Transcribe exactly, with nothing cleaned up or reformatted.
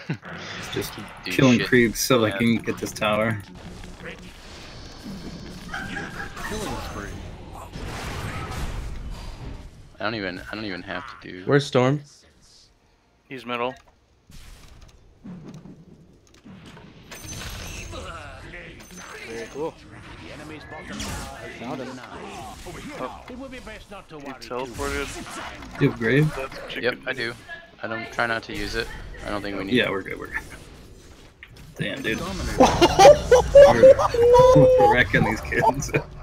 Just killing shit. creeps so Yeah. I can get this tower. I don't even. I don't even have to do. Where's Storm? He's middle. Very cool. Found him. Oh. He teleported. You have grave? That's chicken. Yep, I do. I don't try not to use it. I don't think we need. Yeah, it. we're good. We're good. Damn, dude. we're, we're wrecking these kids.